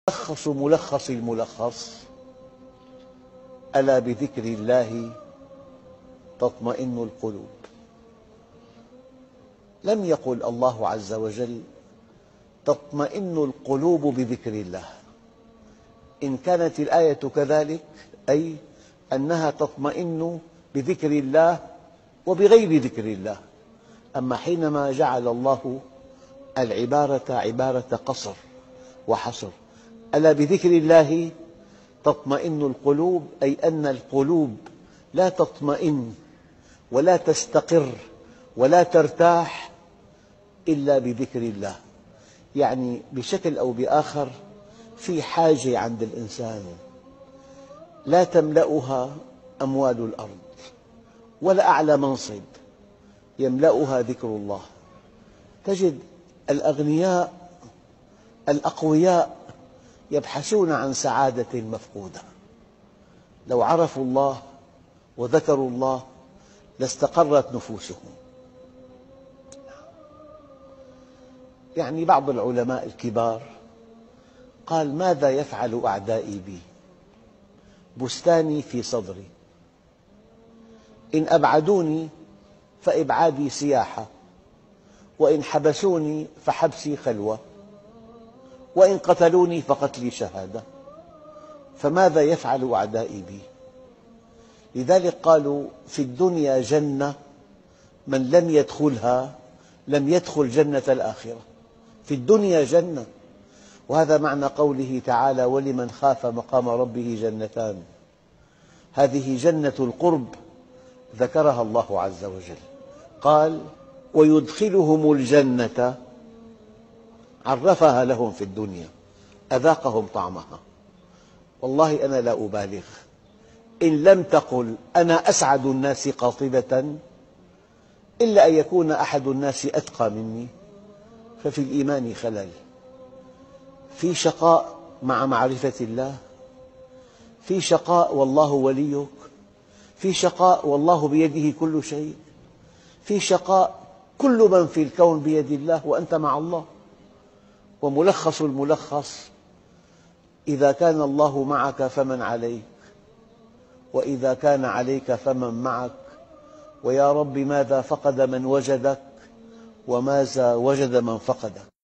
ملخص ملخص الملخص: ألا بذكر الله تطمئن القلوب. لم يقل الله عز وجل تطمئن القلوب بذكر الله. إن كانت الآية كذلك أي أنها تطمئن بذكر الله وبغير ذكر الله. أما حينما جعل الله العبارة عبارة قصر وحصر: ألا بذكر الله تطمئن القلوب، أي أن القلوب لا تطمئن ولا تستقر ولا ترتاح إلا بذكر الله. يعني بشكل أو بآخر في حاجة عند الإنسان لا تملأها أموال الأرض ولا أعلى منصب، يملأها ذكر الله. تجد الأغنياء الأقوياء يبحثون عن سعادة مفقودة. لو عرفوا الله وذكروا الله لاستقرت نفوسهم. يعني بعض العلماء الكبار قال: ماذا يفعل أعدائي بي؟ بستاني في صدري، إن أبعدوني فإبعادي سياحة، وإن حبسوني فحبسي خلوة، وإن قتلوني فقتلي شهادة، فماذا يفعل أعدائي بي؟ لذلك قالوا: في الدنيا جنة، من لم يدخلها لم يدخل جنة الآخرة. في الدنيا جنة، وهذا معنى قوله تعالى: ولمن خاف مقام ربه جنتان. هذه جنة القرب ذكرها الله عز وجل، قال: ويدخلهم الجنة عرفها لهم في الدنيا، أذاقهم طعمها. والله أنا لا أبالغ، إن لم تقل أنا أسعد الناس قاطبة إلا أن يكون أحد الناس أتقى مني، ففي الإيمان خلل. في شقاء مع معرفة الله، في شقاء والله وليك، في شقاء والله بيده كل شيء، في شقاء كل من في الكون بيد الله وأنت مع الله. وملخص الملخص: إذا كان الله معك فمن عليك، وإذا كان عليك فمن معك، ويا رب ماذا فقد من وجدك وماذا وجد من فقدك.